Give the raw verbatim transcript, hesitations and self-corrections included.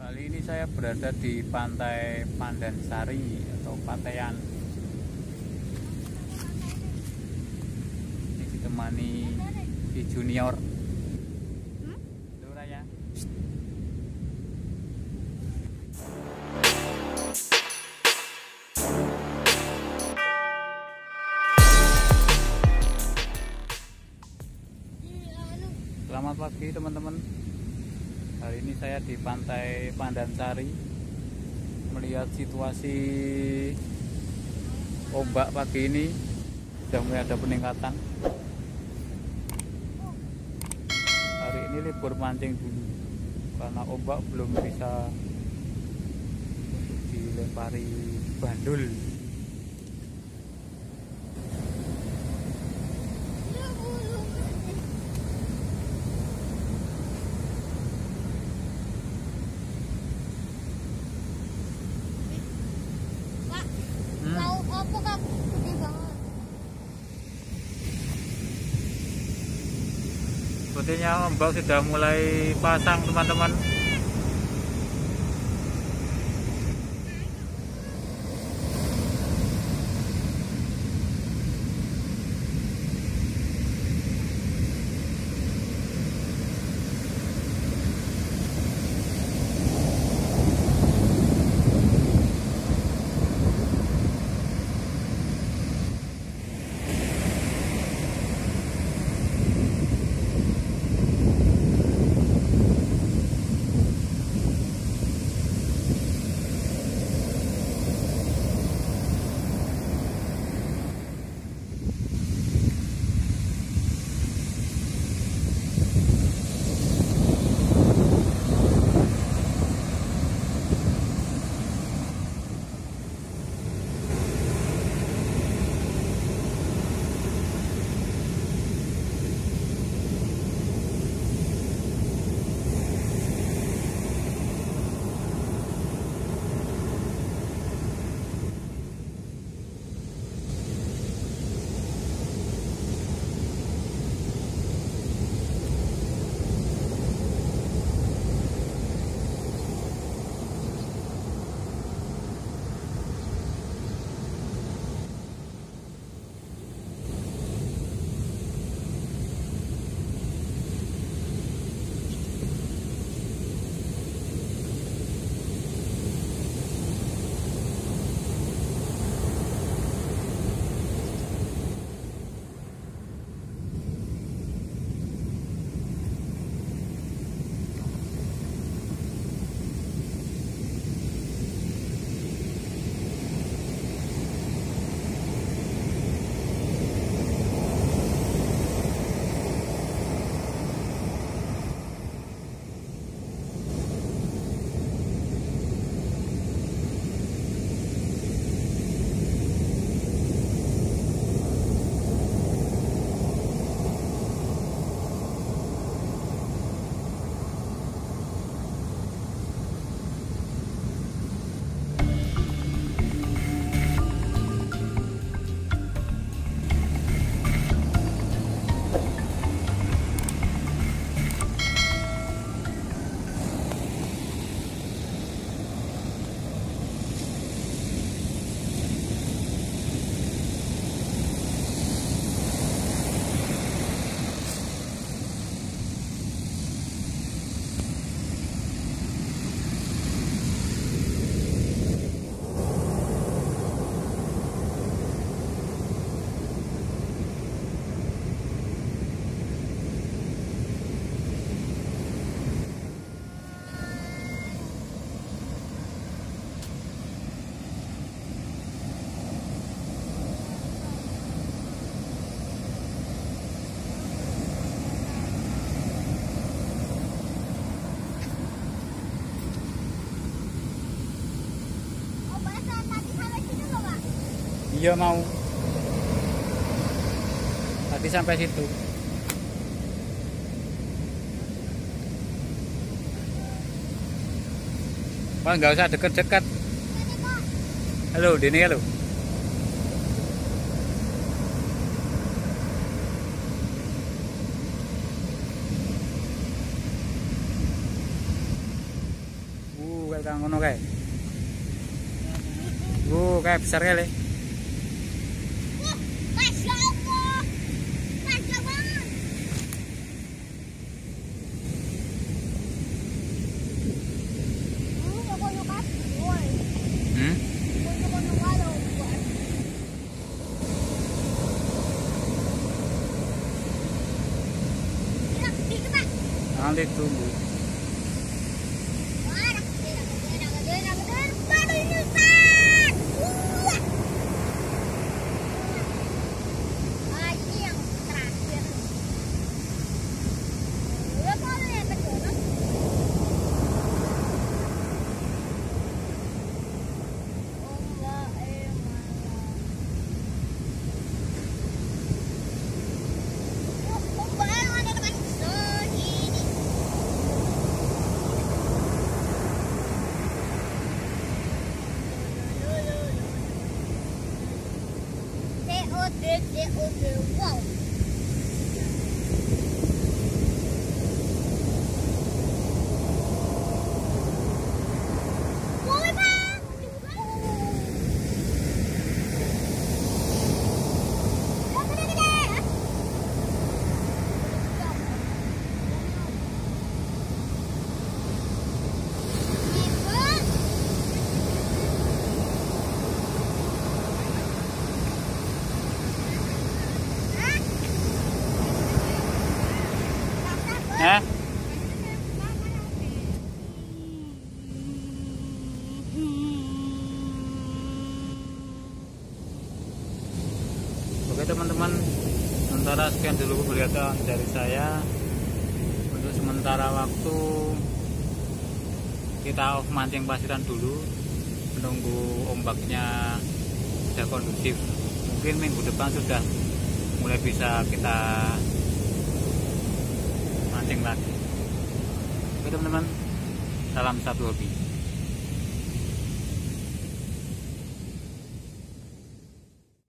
Kali ini saya berada di Pantai Pandansari atau Patean. Ini ditemani di Junior. Lurah ya. Selamat pagi teman-teman. Hari ini saya di Pantai Pandansari melihat situasi ombak pagi ini sudah mulai ada peningkatan. Hari ini libur mancing dulu karena ombak belum bisa dilempari bandul. Sepertinya ombak sudah mulai pasang teman-teman. Iya mau. Tadi sampai situ. Pak nggak usah deket-deket. Halo, Dini halo. Uh, kang ngono kae. Uh, kayak besar kali. Masya Allah. Masya banget. Hmm, ako lukas. Boy. Hmm? Punto ko ng walo. Dito ba? Nanti tunggu. Wah, nakagay, nakagay, nakagay, nakagay. Paano yun yung saan? Uwak! Ah, ini yang terakhir. Udah kalau yang kedua. Oh enggak, eh malah. Oh, oh baru ada teman segini. C O D C O D, wow. Boleh bang. Ya, gede-gede. Hebat. Hah? Eh? Oke teman-teman, sementara sekian dulu kegiatan dari saya. Untuk sementara waktu kita off mancing pasiran dulu, menunggu ombaknya sudah kondusif. Mungkin minggu depan sudah mulai bisa kita mancing lagi. Oke teman-teman, salam satu hobi.